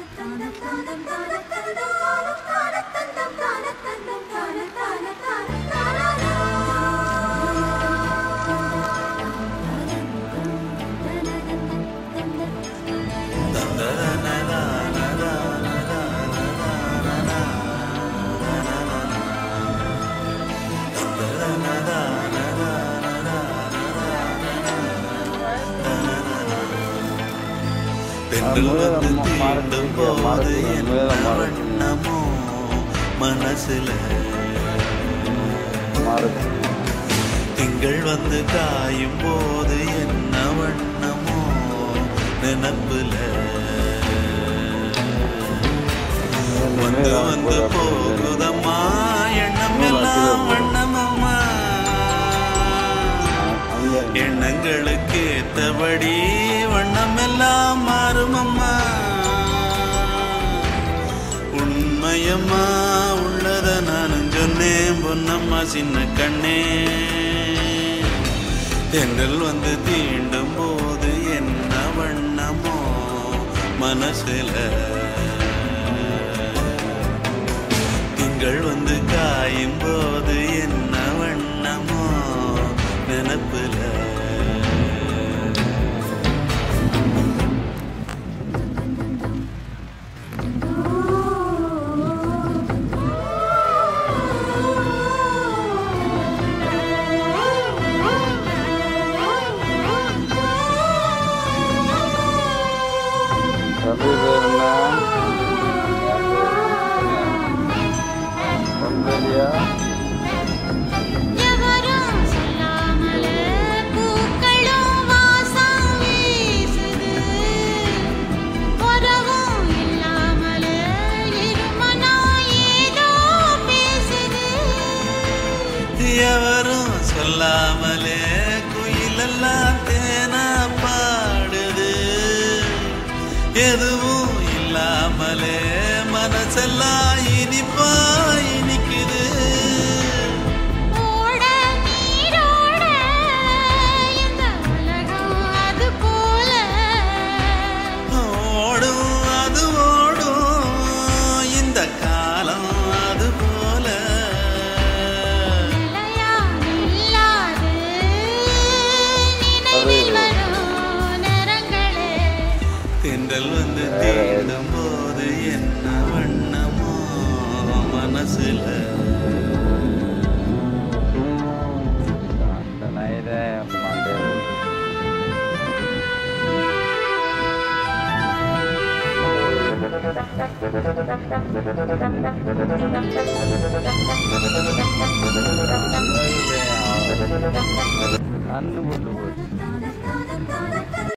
வண்ணமோ மனசுல திங்கள் வந்து காயும் போது என்ன வண்ணமோ நினப்புல வந்து வந்து போகுதம்மா எண்ணம் எல்லாம் வண்ணமம்மா எண்ணங்களுக்கு ஏத்தபடி வண்ணம் எல்லாம் மாறுமம்மா உண்மையம்மா உள்ளத நானும் சொன்னேன் பொன்னம்மா சின்ன கண்ணே தென்றல் வந்து தீண்டும் போது என்ன வண்ணமோ மனசுல திங்கள் வந்து காயும் போது என்ன வண்ணமோ நினப்புல எவரும் சொல்லாமலே குயிலெல்லாம் தேனா பாடுது எதுவும் இல்லாமலே மனசெல்லாம் இனிப்பா இனிக்குது ஓடும் அது ஓடும் இந்த காலம் அது போல தென்றல் வந்து தீண்டும் போது என்ன வண்ணமோ மனசுல கண்ணு போட்டு போச்சு.